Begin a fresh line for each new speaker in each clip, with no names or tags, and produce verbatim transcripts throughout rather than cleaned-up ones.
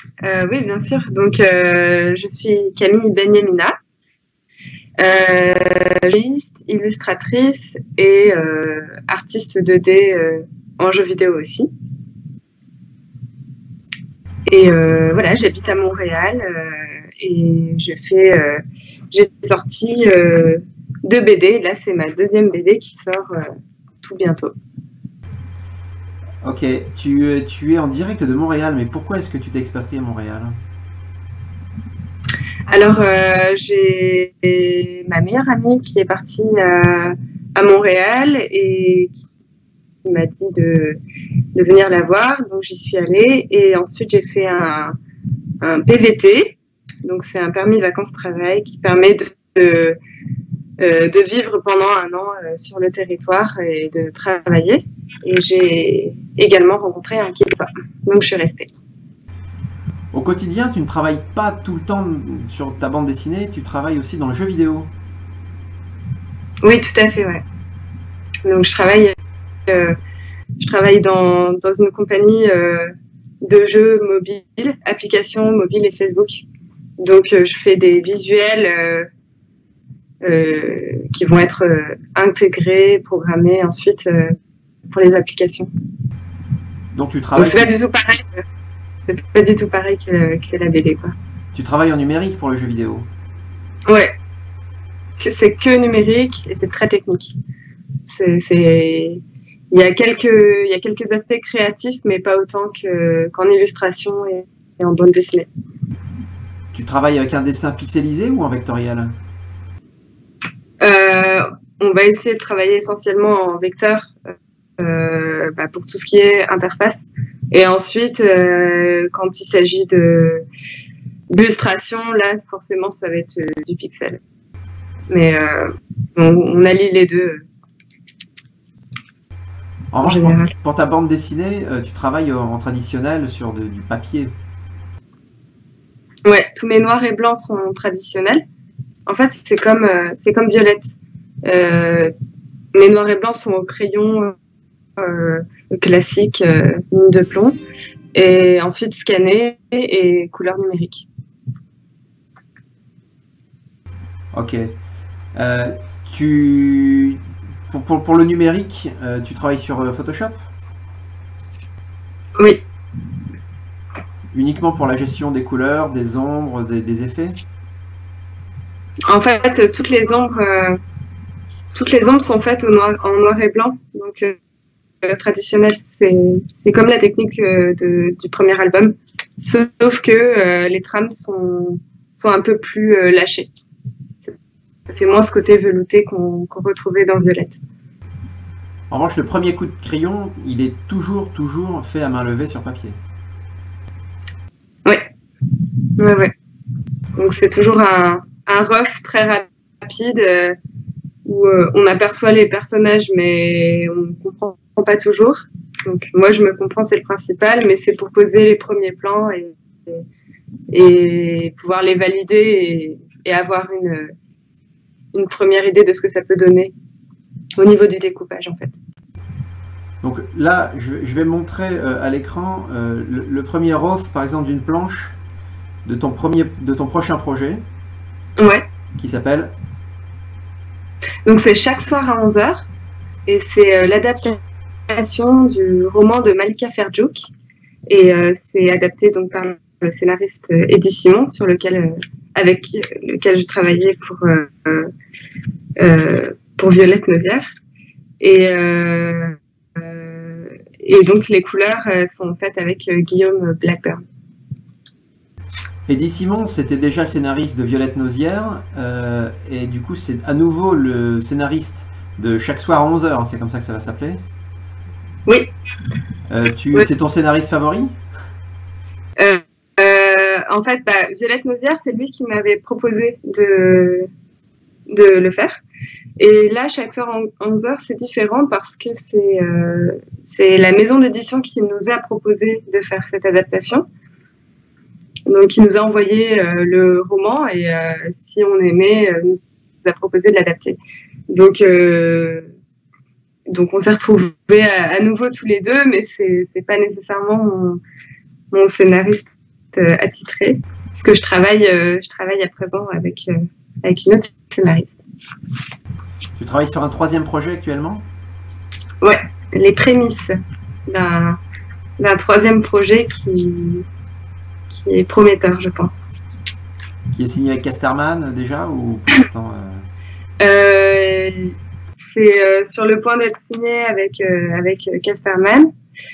Euh, oui, bien sûr. Donc, euh, je suis Camille Benyamina, euh, journaliste, illustratrice et euh, artiste deux D euh, en jeux vidéo aussi. Et euh, voilà, j'habite à Montréal euh, et je fais, euh, j'ai sorti euh, deux B D. Là, c'est ma deuxième B D qui sort euh, tout bientôt.
Ok, tu, tu es en direct de Montréal, mais pourquoi est-ce que tu t'es expatrié à Montréal?
Alors, euh, j'ai ma meilleure amie qui est partie euh, à Montréal et qui m'a dit de, de venir la voir. Donc, j'y suis allée. Et ensuite, j'ai fait un, un P V T. Donc, c'est un permis vacances-travail qui permet de, de, euh, de vivre pendant un an euh, sur le territoire et de travailler. Et j'ai également rencontré un Québécois. Donc, je suis restée.
Au quotidien, tu ne travailles pas tout le temps sur ta bande dessinée, tu travailles aussi dans le jeu vidéo.
Oui, tout à fait, ouais. Donc, je travaille, euh, je travaille dans, dans une compagnie euh, de jeux mobiles, applications mobiles et Facebook. Donc, euh, je fais des visuels euh, euh, qui vont être euh, intégrés, programmés ensuite euh, pour les applications.
Donc tu
Donc,
travailles,
c'est pas du tout pareil. euh, C'est pas du tout pareil que, que la B D, quoi.
tu travailles en numérique pour le jeu vidéo.
Ouais, que c'est que numérique et c'est très technique. C'est, c'est... Il y a quelques, il y a quelques aspects créatifs, mais pas autant que, qu'en illustration et, et en bande dessinée.
Tu travailles avec un dessin pixelisé ou en vectoriel?
Euh, on va essayer de travailler essentiellement en vecteur euh, bah, pour tout ce qui est interface. Et ensuite, euh, quand il s'agit de d'illustration, là, forcément, ça va être euh, du pixel. Mais euh, on, on allie les deux.
En revanche, pour, pour ta bande dessinée, euh, tu travailles en, en traditionnel sur de, du papier.
Ouais, tous mes noirs et blancs sont traditionnels. En fait, c'est comme, euh, c'est comme Violette. Euh, mes noirs et blancs sont au crayon euh, classique, euh, ligne de plomb, et ensuite scannés et couleur numérique.
Ok. Euh, tu, pour, pour, pour le numérique, euh, tu travailles sur euh, Photoshop?
Oui.
Uniquement pour la gestion des couleurs, des ombres, des, des effets?
En fait, toutes les ombres, euh, toutes les ombres sont faites au noir, en noir et blanc, donc euh, traditionnel. C'est, c'est comme la technique euh, de, du premier album, sauf que euh, les trames sont, sont un peu plus euh, lâchées. Ça fait moins ce côté velouté qu'on, qu'on retrouvait dans Violette.
En revanche, le premier coup de crayon, il est toujours, toujours fait à main levée sur papier.
Oui, ouais, ouais. Donc c'est toujours un, un rough très rapide euh, où euh, on aperçoit les personnages, mais on ne comprend pas toujours. Donc moi, je me comprends, c'est le principal, mais c'est pour poser les premiers plans et, et, et pouvoir les valider et, et avoir une, une première idée de ce que ça peut donner au niveau du découpage, en fait.
Donc là, je, je vais montrer euh, à l'écran euh, le, le premier off, par exemple, d'une planche de ton, premier, de ton prochain projet.
Ouais.
Qui s'appelle?
Donc c'est Chaque soir à onze heures et c'est euh, l'adaptation du roman de Malika Ferjouk et euh, c'est adapté donc par le scénariste euh, Eddie Simon sur lequel, euh, avec lequel je travaillais pour, euh, euh, pour Violette Nozière. Et, euh, euh, et donc les couleurs euh, sont faites avec euh, Guillaume Blackburn.
Eddie Simon, c'était déjà le scénariste de Violette Nozière, euh, et du coup c'est à nouveau le scénariste de Chaque soir à onze heures, hein, c'est comme ça que ça va s'appeler?
Oui.
Euh, tu,
oui.
C'est ton scénariste favori?
euh, euh, En fait, bah, Violette Nozière, c'est lui qui m'avait proposé de, de le faire. Et là, Chaque soir à onze heures, c'est différent parce que c'est euh, c'est la maison d'édition qui nous a proposé de faire cette adaptation. Donc, il nous a envoyé euh, le roman et euh, si on aimait, euh, nous a proposé de l'adapter. Donc, euh, donc on s'est retrouvés à, à nouveau tous les deux, mais c'est c'est pas nécessairement mon, mon scénariste euh, attitrée, parce que je travaille, euh, je travaille à présent avec, euh, avec une autre scénariste.
Tu travailles sur un troisième projet actuellement?
Ouais, les prémices d'un d'un troisième projet qui, qui est prometteur, je pense.
Qui est signé avec Casterman déjà ou pour l'instant
euh... euh, C'est euh, sur le point d'être signé avec, euh, avec Casterman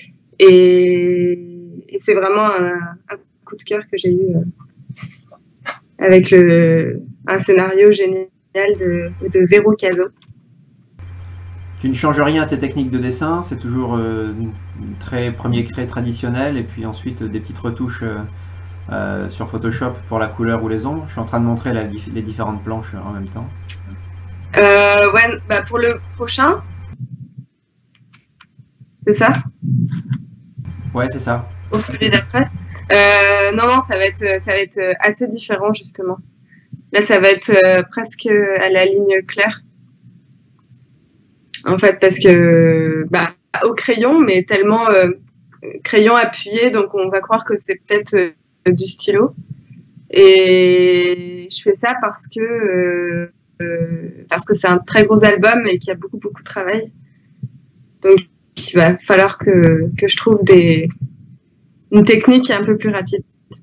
et, et c'est vraiment un, un coup de cœur que j'ai eu euh, avec le, un scénario génial de, de Véro Caso.
Tu ne changes rien à tes techniques de dessin, c'est toujours euh, très premier craie traditionnel et puis ensuite des petites retouches euh, euh, sur Photoshop pour la couleur ou les ombres. Je suis en train de montrer la, les différentes planches en même temps.
Euh, ouais, bah pour le prochain, c'est ça?
Ouais, c'est ça.
Pour celui d'après. Euh, non, non, ça va être, ça va être assez différent justement. Là, ça va être euh, presque à la ligne claire. En fait, parce que bah, au crayon, mais tellement euh, crayon appuyé, donc on va croire que c'est peut-être euh, du stylo. Et je fais ça parce que euh, euh, parce que c'est un très gros album et qu'il y a beaucoup beaucoup de travail. Donc il va falloir que, que je trouve des une technique un peu plus rapide.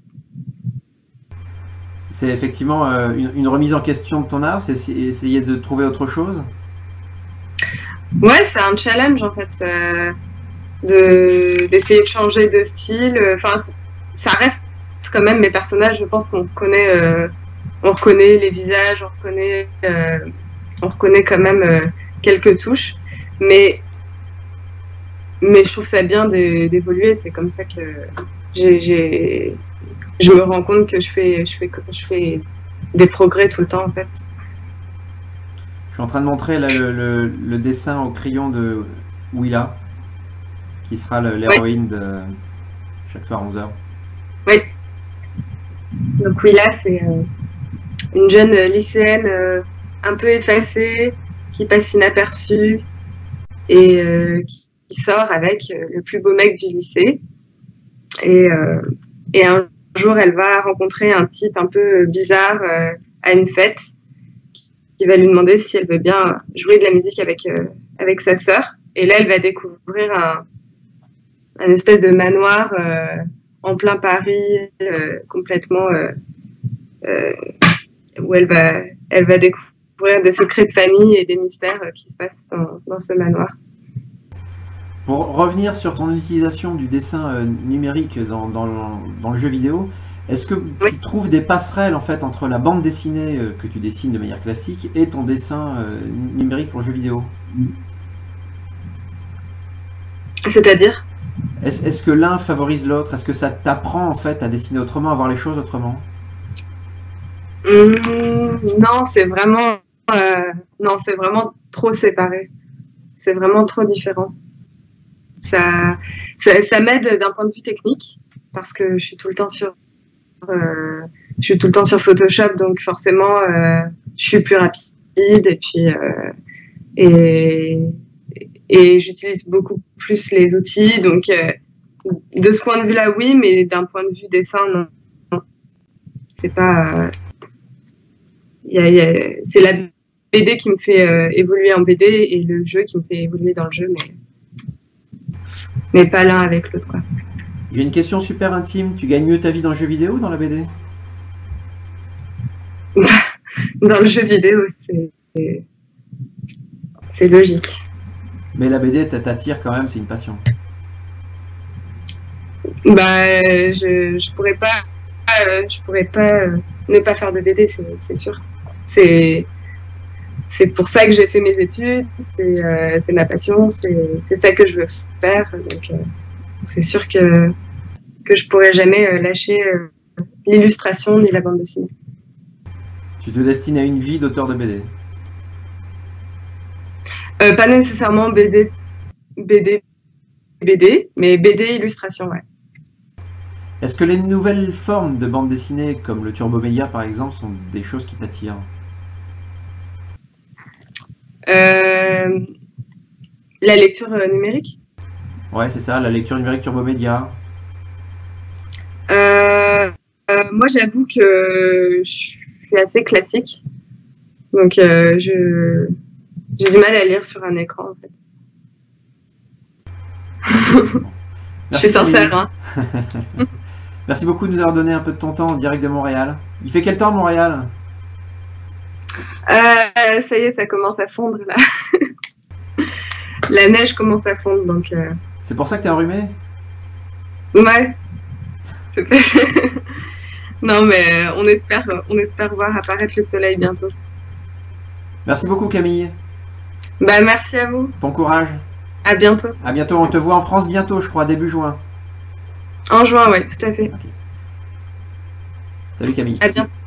C'est effectivement euh, une, une remise en question de ton art, c'est essayer de trouver autre chose?
Ouais, c'est un challenge en fait, euh, de d'essayer de changer de style. Enfin, ça reste quand même mes personnages. Je pense qu'on connaît, euh, on reconnaît les visages, on reconnaît, euh, on reconnaît quand même euh, quelques touches. Mais mais je trouve ça bien d'évoluer. C'est comme ça que j'ai, j'ai, je me rends compte que je fais, je fais, je fais des progrès tout le temps en fait.
Je suis en train de montrer là, le, le, le dessin au crayon de Willa, qui sera l'héroïne oui. de Chaque soir onze heures.
Oui. Donc Willa, c'est euh, une jeune lycéenne euh, un peu effacée, qui passe inaperçue et euh, qui, qui sort avec euh, le plus beau mec du lycée. Et, euh, et un jour, elle va rencontrer un type un peu bizarre euh, à une fête, qui va lui demander si elle veut bien jouer de la musique avec, euh, avec sa sœur. Et là, elle va découvrir un, un espèce de manoir euh, en plein Paris, euh, complètement, euh, euh, où elle va, elle va découvrir des secrets de famille et des mystères euh, qui se passent dans, dans ce manoir.
Pour revenir sur ton utilisation du dessin euh, numérique dans, dans, dans le jeu vidéo, est-ce que
oui.
tu trouves des passerelles en fait entre la bande dessinée euh, que tu dessines de manière classique et ton dessin euh, numérique pour le jeu vidéo?
C'est-à-dire?
Est-ce est-ce que l'un favorise l'autre? Est-ce que ça t'apprend en fait à dessiner autrement, à voir les choses autrement?
Mmh, non, c'est vraiment, euh, non, c'est vraiment trop séparé. C'est vraiment trop différent. Ça, ça, ça m'aide d'un point de vue technique parce que je suis tout le temps sur Euh, je suis tout le temps sur Photoshop, donc forcément, euh, je suis plus rapide et puis euh, et, et j'utilise beaucoup plus les outils. Donc, euh, de ce point de vue-là, oui, mais d'un point de vue dessin, non. non. C'est pas. Euh, c'est la B D qui me fait euh, évoluer en B D et le jeu qui me fait évoluer dans le jeu, mais, mais pas l'un avec l'autre.
J'ai une question super intime. Tu gagnes mieux ta vie dans le jeu vidéo ou dans la B D?
Dans le jeu vidéo, c'est logique.
Mais la B D t'attire quand même, c'est une passion.
Bah, je, je pourrais pas, euh, je pourrais pas euh, ne pas faire de B D, c'est sûr. C'est c'est pour ça que j'ai fait mes études. C'est euh, ma passion. C'est ça que je veux faire. Donc, euh, c'est sûr que que je pourrais jamais euh, lâcher euh, l'illustration ni la bande dessinée.
Tu te destines à une vie d'auteur de B D?
euh, Pas nécessairement B D, B D, B D, mais B D illustration, ouais.
Est-ce que les nouvelles formes de bande dessinée, comme le Turbo Media par exemple, sont des choses qui t'attirent?
euh, La lecture euh, numérique?
Ouais, c'est ça, la lecture numérique Turbo Media.
Euh, moi, j'avoue que je suis assez classique. Donc, euh, je j'ai du mal à lire sur un écran, en fait. Je suis sincère, hein.
Merci beaucoup de nous avoir donné un peu de ton temps en direct de Montréal. Il fait quel temps, Montréal?
euh, Ça y est, ça commence à fondre, là. La neige commence à fondre, donc... Euh...
C'est pour ça que t'es enrhumé?
Ouais. Pas... non, mais on espère, on espère voir apparaître le soleil bientôt.
Merci beaucoup, Camille.
Bah, merci à vous.
Bon courage.
À bientôt.
À bientôt. On te voit en France bientôt, je crois, début juin.
En juin, oui, tout à fait.
Okay. Salut, Camille.
À bientôt.